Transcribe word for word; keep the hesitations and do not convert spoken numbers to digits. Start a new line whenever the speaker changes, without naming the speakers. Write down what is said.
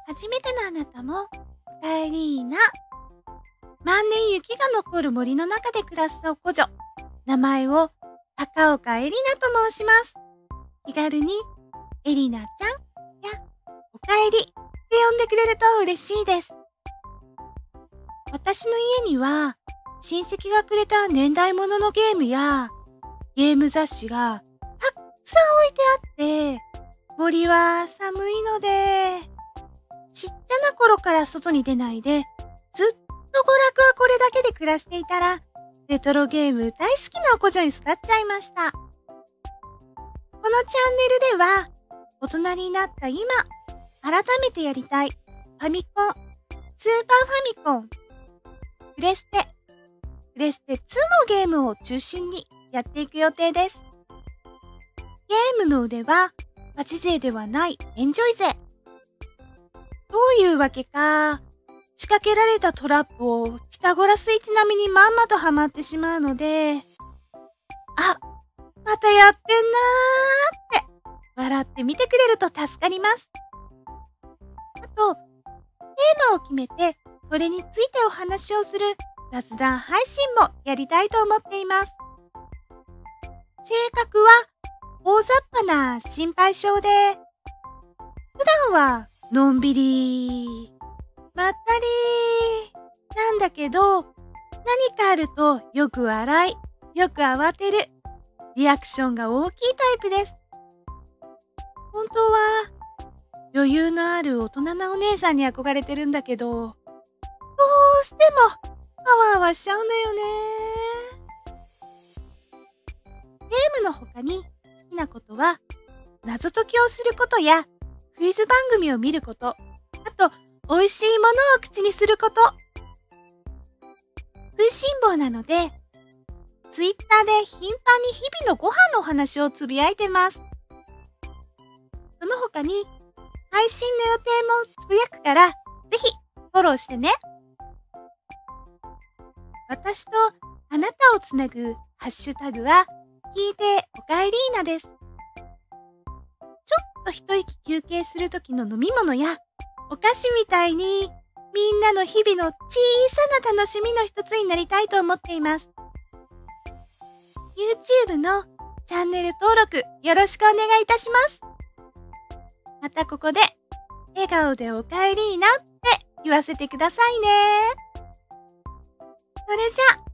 初めてのあなたも、おかえりーな。万年雪が残る森の中で暮らすお子女。名前を高岡えりなと申します。気軽にえりなちゃんやおかえりって呼んでくれると嬉しいです。私の家には親戚がくれた年代物のゲームやゲーム雑誌がたくさん置いてあって、森は寒いので、ちっちゃな頃から外に出ないで、ずっと娯楽はこれだけで暮らしていたら、レトロゲーム大好きなお子女に育っちゃいました。このチャンネルでは、大人になった今、改めてやりたいファミコン、スーパーファミコン、プレステ、プレステツーのゲームを中心にやっていく予定です。ゲームの腕はガチ勢ではないエンジョイ勢。どういうわけか、仕掛けられたトラップをピタゴラスイッチ並みにまんまとハマってしまうので、あ、またやってんなーって笑って見てくれると助かります。あと、テーマを決めてそれについてお話をする雑談配信もやりたいと思っています。性格は大雑把な心配性で、普段はのんびり、まったりなんだけど、何かあるとよく笑い、よく慌てる、リアクションが大きいタイプです。本当は余裕のある大人なお姉さんに憧れてるんだけど、どうしてもあわあわしちゃうのよね。ゲームの他に好きなことは、謎解きをすることやクイズ番組を見ること、あと美味しいものを口にすること。食いしん坊なので、ツイッターで頻繁に日々のご飯のお話をつぶやいてます。その他に配信の予定もつぶやくから、ぜひフォローしてね。私とあなたをつなぐハッシュタグは、聞いておかえりーなです。ちょっと一息休憩する時の飲み物やお菓子みたいに、みんなの日々の小さな楽しみの一つになりたいと思っています。YouTube のチャンネル登録よろしくお願いいたします。またここで笑顔でおかえりーなって言わせてくださいね。それじゃあ。